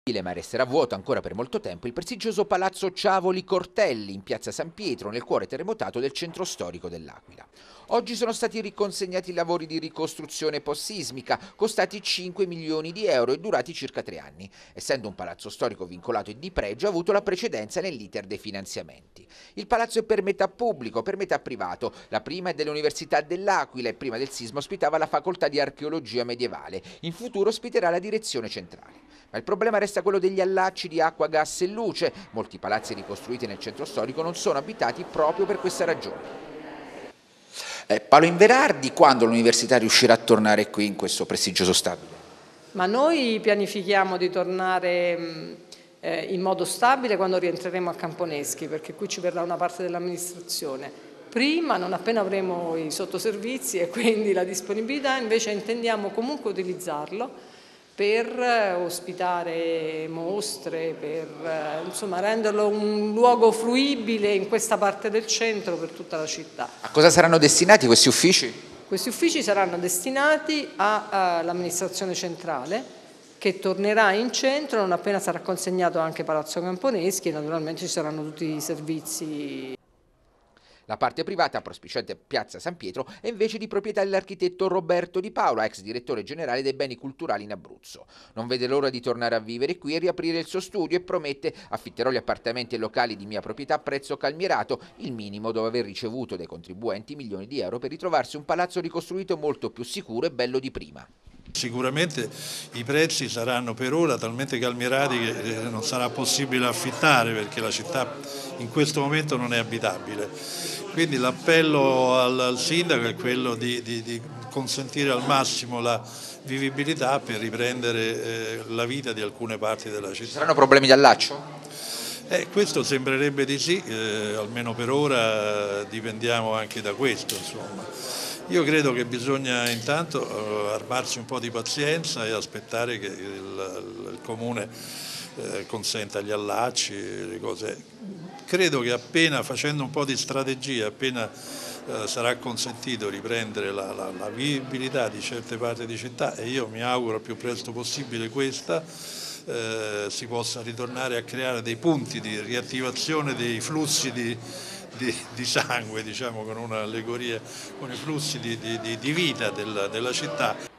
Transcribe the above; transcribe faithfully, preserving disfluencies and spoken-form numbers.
Ma resterà vuoto ancora per molto tempo il prestigioso palazzo Ciavoli Cortelli in piazza San Pietro, nel cuore terremotato del centro storico dell'Aquila. Oggi sono stati riconsegnati i lavori di ricostruzione post-sismica, costati cinque milioni di euro e durati circa tre anni. Essendo un palazzo storico vincolato e di pregio, ha avuto la precedenza nell'iter dei finanziamenti. Il palazzo è per metà pubblico, per metà privato. La prima è dell'Università dell'Aquila e prima del sisma ospitava la facoltà di archeologia medievale. In futuro ospiterà la direzione centrale. Ma il problema resta quello degli allacci di acqua, gas e luce. Molti palazzi ricostruiti nel centro storico non sono abitati proprio per questa ragione. Eh, Paolo Inverardi, quando l'università riuscirà a tornare qui in questo prestigioso stabile? Ma noi pianifichiamo di tornare eh, in modo stabile quando rientreremo a Camponeschi, perché qui ci verrà una parte dell'amministrazione. Prima, non appena avremo i sottoservizi e quindi la disponibilità, invece intendiamo comunque utilizzarlo per ospitare mostre, per insomma, renderlo un luogo fruibile in questa parte del centro per tutta la città. A cosa saranno destinati questi uffici? Questi uffici saranno destinati all'amministrazione centrale, che tornerà in centro non appena sarà consegnato anche Palazzo Camponeschi e naturalmente ci saranno tutti i servizi. La parte privata, prospiciente piazza San Pietro, è invece di proprietà dell'architetto Roberto Di Paola, ex direttore generale dei beni culturali in Abruzzo. Non vede l'ora di tornare a vivere qui e riaprire il suo studio e promette: affitterò gli appartamenti e locali di mia proprietà a prezzo calmierato, il minimo dopo aver ricevuto dai contribuenti milioni di euro per ritrovarsi un palazzo ricostruito molto più sicuro e bello di prima. Sicuramente i prezzi saranno per ora talmente calmierati che non sarà possibile affittare, perché la città in questo momento non è abitabile. Quindi l'appello al, al sindaco è quello di, di, di consentire al massimo la vivibilità per riprendere eh, la vita di alcune parti della città. Ci saranno problemi di allaccio? Eh, questo sembrerebbe di sì, eh, almeno per ora dipendiamo anche da questo, insomma. Io credo che bisogna intanto uh, armarsi un po' di pazienza e aspettare che il, il Comune eh, consenta gli allacci, le cose. Credo che appena facendo un po' di strategia, appena uh, sarà consentito riprendere la, la, la vivibilità di certe parti di città, e io mi auguro il più presto possibile questa, eh, si possa ritornare a creare dei punti di riattivazione dei flussi di Di, di sangue, diciamo, con un'allegoria, con i flussi di, di, di vita della, della città.